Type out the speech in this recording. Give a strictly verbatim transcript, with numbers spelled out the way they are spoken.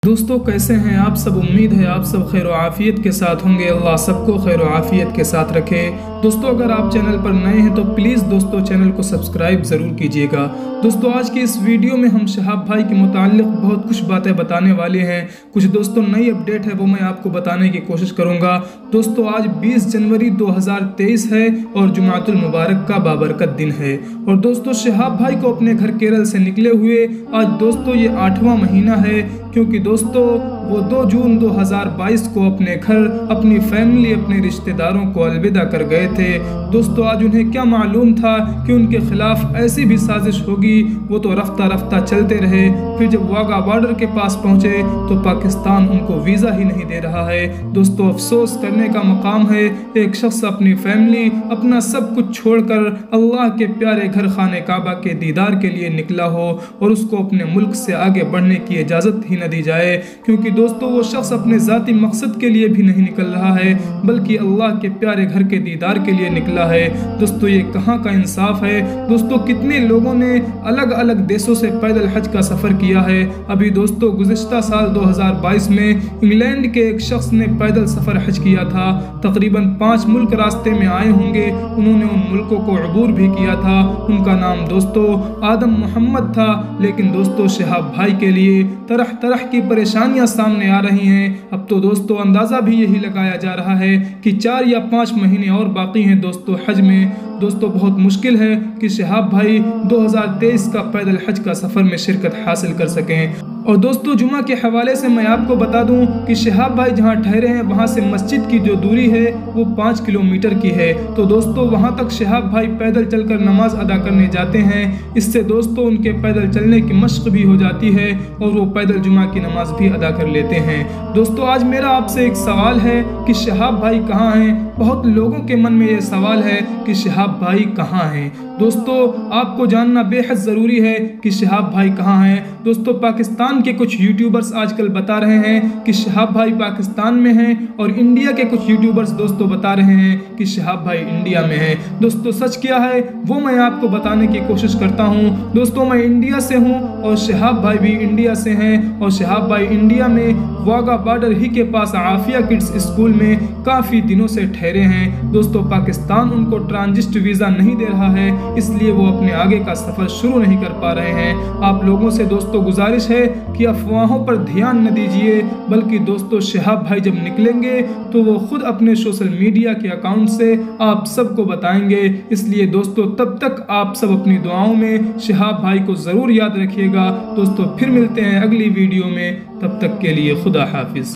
दोस्तों कैसे हैं आप सब। उम्मीद है आप सब खैर आफियत के साथ होंगे। अल्लाह सबको खैर आफियत के साथ रखे। दोस्तों अगर आप चैनल पर नए हैं तो प्लीज़ दोस्तों चैनल को सब्सक्राइब ज़रूर कीजिएगा। दोस्तों आज की इस वीडियो में हम शहाब भाई के मुताल्लिक़ बहुत कुछ बातें बताने वाले हैं। कुछ दोस्तों नई अपडेट है वो मैं आपको बताने की कोशिश करूँगा। दोस्तों आज बीस जनवरी दो हज़ार तेईस है और जुमातुल मुबारक का बाबरकत दिन है। और दोस्तों शहाब भाई को अपने घर केरल से निकले हुए आज दोस्तों ये आठवां महीना है, क्योंकि दोस्तों वो दो जून दो हज़ार बाईस को अपने घर, अपनी फैमिली, अपने रिश्तेदारों को अलविदा कर गए थे। दोस्तों आज उन्हें क्या मालूम था कि उनके खिलाफ ऐसी भी साजिश होगी। वो तो रफ्ता रफ्ता चलते रहे, फिर जब वाघा बॉर्डर के पास पहुंचे तो पाकिस्तान उनको वीज़ा ही नहीं दे रहा है। दोस्तों अफसोस करने का मकाम है, एक शख्स अपनी फैमिली, अपना सब कुछ छोड़कर अल्लाह के प्यारे घर खाने काबा के दीदार के लिए निकला हो और उसको अपने मुल्क से आगे बढ़ने की इजाज़त ही न दी जाए। क्योंकि दोस्तों वो शख्स अपने ज़ाती मकसद के लिए भी नहीं निकल रहा है, बल्कि अल्लाह के प्यारे घर के दीदार के लिए निकला है। दोस्तों ये कहाँ का इंसाफ है। दोस्तों कितने लोगों ने अलग अलग देशों से पैदल हज का सफ़र किया है। अभी दोस्तों गुज़िश्ता साल दो हज़ार बाईस में इंग्लैंड के एक शख्स ने पैदल सफ़र हज किया था। तकरीबन पाँच मुल्क रास्ते में आए होंगे। उन्होंने उन मुल्कों को अबूर भी किया था। उनका नाम दोस्तों आदम मोहम्मद था। लेकिन दोस्तों शहाब भाई के लिए तरह तरह की परेशानियां सामने आ रही हैं। अब तो दोस्तों अंदाज़ा भी यही लगाया जा रहा है कि चार या पाँच महीने और बाकी हैं दोस्तों हज में। दोस्तों बहुत मुश्किल है कि शहाब भाई दो हज़ार तेईस का पैदल हज का सफ़र में शिरकत हासिल कर सकें। और दोस्तों जुमा के हवाले से मैं आपको बता दूं कि शहाब भाई जहां ठहरे हैं वहां से मस्जिद की जो दूरी है वो पाँच किलोमीटर की है। तो दोस्तों वहां तक शहाब भाई पैदल चलकर नमाज अदा करने जाते हैं। इससे दोस्तों उनके पैदल चलने की मश्क भी हो जाती है और वो पैदल जुमा की नमाज भी अदा कर लेते हैं। दोस्तों आज मेरा आपसे एक सवाल है कि शहाब भाई कहाँ हैं। बहुत लोगों के मन में ये सवाल है कि शहाब भाई कहाँ हैं। दोस्तों आपको जानना बेहद ज़रूरी है कि शहाब भाई कहाँ हैं। दोस्तों पाकिस्तान के कुछ यूट्यूबर्स आजकल बता रहे हैं कि शहाब भाई पाकिस्तान में हैं और इंडिया के कुछ यूट्यूबर्स दोस्तों बता रहे हैं कि शहाब भाई इंडिया में हैं। दोस्तों सच क्या है वो मैं आपको बताने की कोशिश करता हूँ। दोस्तों मैं इंडिया से हूँ और शहाब भाई भी इंडिया से हैं। और शहाब भाई इंडिया में वाघा बॉर्डर ही के पास आफिया किड्स स्कूल में काफ़ी दिनों से ठहरे हैं। दोस्तों पाकिस्तान उनको ट्रांजिट वीज़ा नहीं दे रहा है, इसलिए वो अपने आगे का सफ़र शुरू नहीं कर पा रहे हैं। आप लोगों से दोस्तों गुजारिश है कि अफवाहों पर ध्यान न दीजिए, बल्कि दोस्तों शहाब भाई जब निकलेंगे तो वो खुद अपने सोशल मीडिया के अकाउंट से आप सबको बताएंगे। इसलिए दोस्तों तब तक आप सब अपनी दुआओं में शहाब भाई को ज़रूर याद रखिएगा। दोस्तों फिर मिलते हैं अगली वीडियो में, तब तक के लिए खुदा हाफिज़।